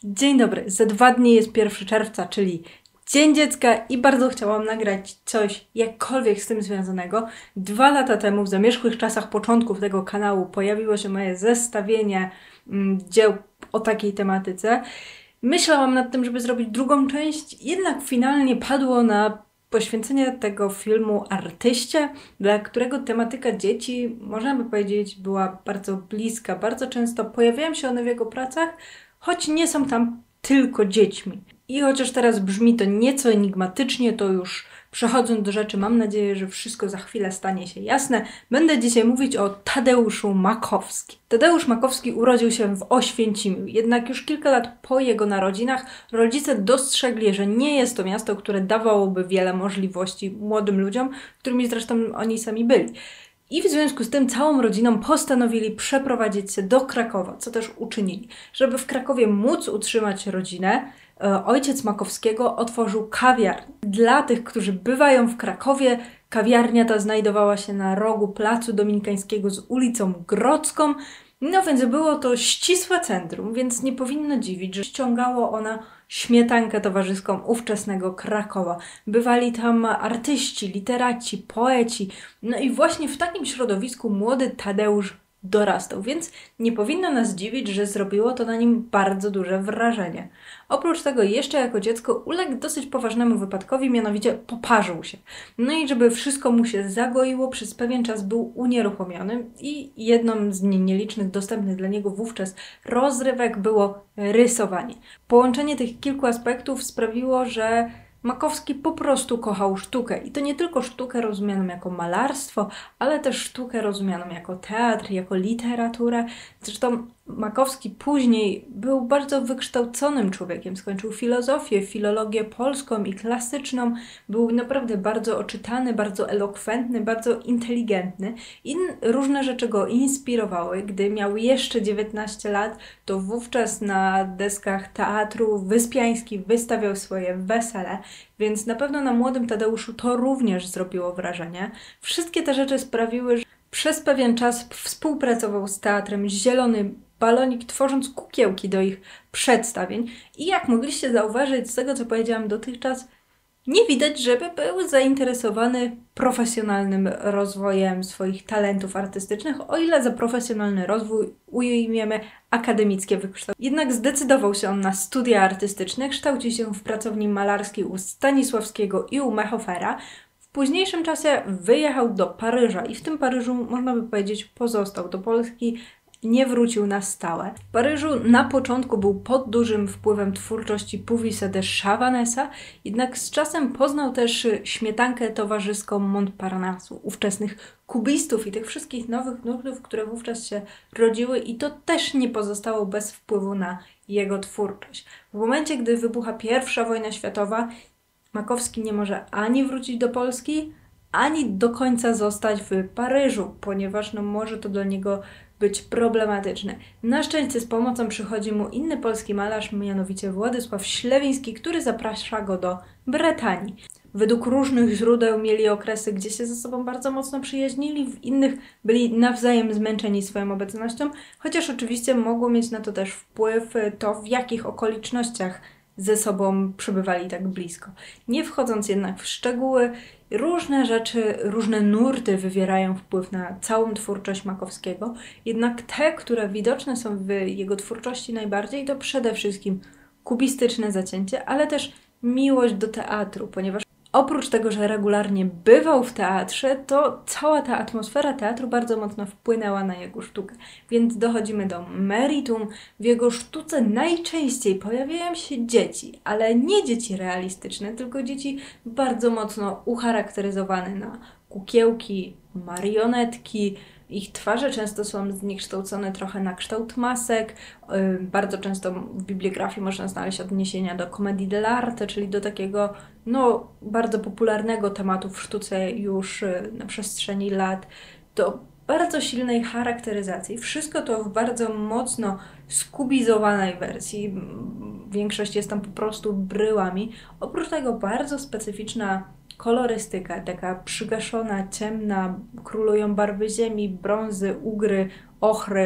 Dzień dobry, za 2 dni jest 1 czerwca, czyli Dzień Dziecka i bardzo chciałam nagrać coś jakkolwiek z tym związanego. 2 lata temu, w zamierzchłych czasach początków tego kanału, pojawiło się moje zestawienie dzieł o takiej tematyce. Myślałam nad tym, żeby zrobić drugą część, jednak finalnie padło na poświęcenie tego filmu artyście, dla którego tematyka dzieci, można by powiedzieć, była bardzo bliska. Bardzo często pojawiają się one w jego pracach, choć nie są tam tylko dziećmi. I chociaż teraz brzmi to nieco enigmatycznie, to już przechodząc do rzeczy, mam nadzieję, że wszystko za chwilę stanie się jasne. Będę dzisiaj mówić o Tadeuszu Makowskim. Tadeusz Makowski urodził się w Oświęcimiu, jednak już kilka lat po jego narodzinach rodzice dostrzegli, że nie jest to miasto, które dawałoby wiele możliwości młodym ludziom, którymi zresztą oni sami byli. I w związku z tym całą rodziną postanowili przeprowadzić się do Krakowa, co też uczynili. Żeby w Krakowie móc utrzymać rodzinę, ojciec Makowskiego otworzył kawiarnię. Dla tych, którzy bywają w Krakowie, kawiarnia ta znajdowała się na rogu Placu Dominikańskiego z ulicą Grodzką, no więc było to ścisłe centrum, więc nie powinno dziwić, że ściągało ona śmietankę towarzyską ówczesnego Krakowa. Bywali tam artyści, literaci, poeci, no i właśnie w takim środowisku młody Tadeusz dorastał, więc nie powinno nas dziwić, że zrobiło to na nim bardzo duże wrażenie. Oprócz tego jeszcze jako dziecko uległ dosyć poważnemu wypadkowi, mianowicie poparzył się. No i żeby wszystko mu się zagoiło, przez pewien czas był unieruchomiony i jedną z nielicznych dostępnych dla niego wówczas rozrywek było rysowanie. Połączenie tych kilku aspektów sprawiło, że Makowski po prostu kochał sztukę. I to nie tylko sztukę rozumianą jako malarstwo, ale też sztukę rozumianą jako teatr, jako literaturę. Zresztą Makowski później był bardzo wykształconym człowiekiem. Skończył filozofię, filologię polską i klasyczną. Był naprawdę bardzo oczytany, bardzo elokwentny, bardzo inteligentny. I różne rzeczy go inspirowały. Gdy miał jeszcze 19 lat, to wówczas na deskach Teatru Wyspiański wystawiał swoje Wesele. Więc na pewno na młodym Tadeuszu to również zrobiło wrażenie. Wszystkie te rzeczy sprawiły, że przez pewien czas współpracował z Teatrem Zielony Balonik, tworząc kukiełki do ich przedstawień. I jak mogliście zauważyć z tego, co powiedziałam dotychczas, nie widać, żeby był zainteresowany profesjonalnym rozwojem swoich talentów artystycznych, o ile za profesjonalny rozwój ujmujemy akademickie wykształcenie. Jednak zdecydował się on na studia artystyczne, kształci się w pracowni malarskiej u Stanisławskiego i u Mechofera. W późniejszym czasie wyjechał do Paryża i w tym Paryżu, można by powiedzieć, pozostał. Do Polski nie wrócił na stałe. W Paryżu na początku był pod dużym wpływem twórczości Puvis de Chavanesa, jednak z czasem poznał też śmietankę towarzyską Montparnasu, ówczesnych kubistów i tych wszystkich nowych nurtów, które wówczas się rodziły, i to też nie pozostało bez wpływu na jego twórczość. W momencie, gdy wybucha I wojna światowa, Makowski nie może ani wrócić do Polski, ani do końca zostać w Paryżu, ponieważ może to dla niego być problematyczne. Na szczęście z pomocą przychodzi mu inny polski malarz, mianowicie Władysław Ślewiński, który zaprasza go do Bretanii. Według różnych źródeł mieli okresy, gdzie się ze sobą bardzo mocno przyjaźnili, w innych byli nawzajem zmęczeni swoją obecnością, chociaż oczywiście mogło mieć na to też wpływ to, w jakich okolicznościach ze sobą przebywali tak blisko. Nie wchodząc jednak w szczegóły, różne rzeczy, różne nurty wywierają wpływ na całą twórczość Makowskiego, jednak te, które widoczne są w jego twórczości najbardziej, to przede wszystkim kubistyczne zacięcie, ale też miłość do teatru, ponieważ oprócz tego, że regularnie bywał w teatrze, to cała ta atmosfera teatru bardzo mocno wpłynęła na jego sztukę. Więc dochodzimy do meritum. W jego sztuce najczęściej pojawiają się dzieci, ale nie dzieci realistyczne, tylko dzieci bardzo mocno ucharakteryzowane na kukiełki, marionetki. Ich twarze często są zniekształcone trochę na kształt masek. Bardzo często w bibliografii można znaleźć odniesienia do comedii dell'arte, czyli do takiego bardzo popularnego tematu w sztuce już na przestrzeni lat, do bardzo silnej charakteryzacji. Wszystko to w bardzo mocno skubizowanej wersji. Większość jest tam po prostu bryłami. Oprócz tego bardzo specyficzna kolorystyka, taka przygaszona, ciemna, królują barwy ziemi, brązy, ugry, ochry.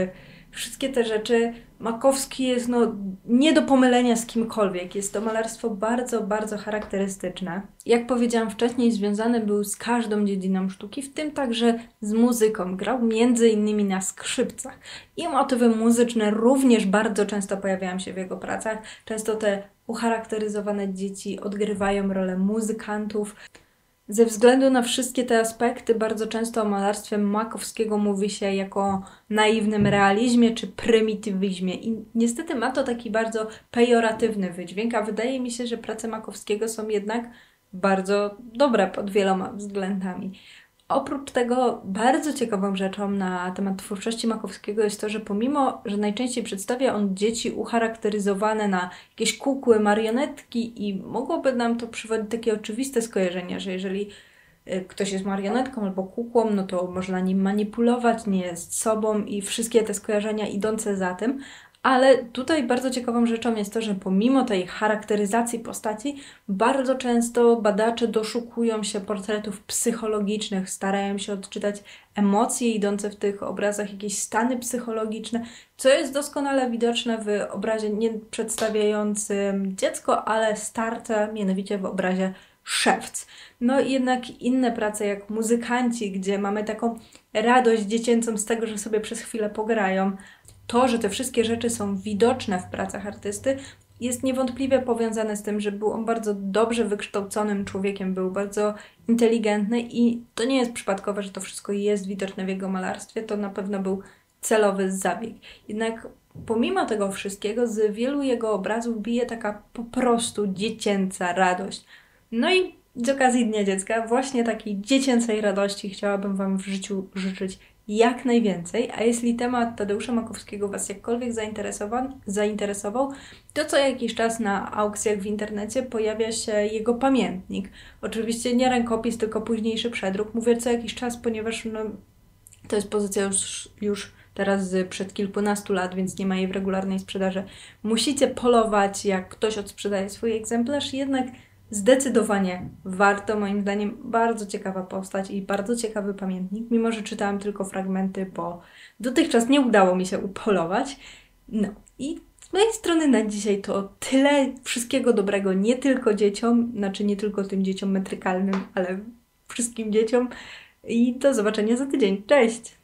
wszystkie te rzeczy. Makowski jest nie do pomylenia z kimkolwiek. Jest to malarstwo bardzo, bardzo charakterystyczne. Jak powiedziałam wcześniej, związany był z każdą dziedziną sztuki, w tym także z muzyką. Grał między innymi na skrzypcach. I motywy muzyczne również bardzo często pojawiają się w jego pracach. Często te ucharakteryzowane dzieci odgrywają rolę muzykantów. Ze względu na wszystkie te aspekty, bardzo często o malarstwie Makowskiego mówi się jako o naiwnym realizmie czy prymitywizmie. I niestety ma to taki bardzo pejoratywny wydźwięk, a wydaje mi się, że prace Makowskiego są jednak bardzo dobre pod wieloma względami. Oprócz tego bardzo ciekawą rzeczą na temat twórczości Makowskiego jest to, że pomimo, że najczęściej przedstawia on dzieci ucharakteryzowane na jakieś kukły, marionetki i mogłoby nam to przywodzić takie oczywiste skojarzenia, że jeżeli ktoś jest marionetką albo kukłą, no to można nim manipulować, nie jest sobą i wszystkie te skojarzenia idące za tym. Ale tutaj bardzo ciekawą rzeczą jest to, że pomimo tej charakteryzacji postaci, bardzo często badacze doszukują się portretów psychologicznych, starają się odczytać emocje idące w tych obrazach, jakieś stany psychologiczne, co jest doskonale widoczne w obrazie nie przedstawiającym dziecko, ale starca, mianowicie w obrazie Szewc. No i jednak inne prace jak Muzykanci, gdzie mamy taką radość dziecięcą z tego, że sobie przez chwilę pograją. To, że te wszystkie rzeczy są widoczne w pracach artysty, jest niewątpliwie powiązane z tym, że był on bardzo dobrze wykształconym człowiekiem, był bardzo inteligentny i to nie jest przypadkowe, że to wszystko jest widoczne w jego malarstwie, to na pewno był celowy zabieg. Jednak pomimo tego wszystkiego z wielu jego obrazów bije taka po prostu dziecięca radość. No i z okazji Dnia Dziecka właśnie takiej dziecięcej radości chciałabym Wam w życiu życzyć jak najwięcej, a jeśli temat Tadeusza Makowskiego Was jakkolwiek zainteresował, to co jakiś czas na aukcjach w internecie pojawia się jego pamiętnik. Oczywiście nie rękopis, tylko późniejszy przedruk. Mówię co jakiś czas, ponieważ to jest pozycja już teraz przed kilkunastu lat, więc nie ma jej w regularnej sprzedaży. Musicie polować, jak ktoś odsprzedaje swój egzemplarz, jednak zdecydowanie warto, moim zdaniem, bardzo ciekawa postać i bardzo ciekawy pamiętnik, mimo że czytałam tylko fragmenty, bo dotychczas nie udało mi się upolować. No i z mojej strony na dzisiaj to tyle. Wszystkiego dobrego nie tylko dzieciom, znaczy nie tylko tym dzieciom metrykalnym, ale wszystkim dzieciom i do zobaczenia za tydzień. Cześć!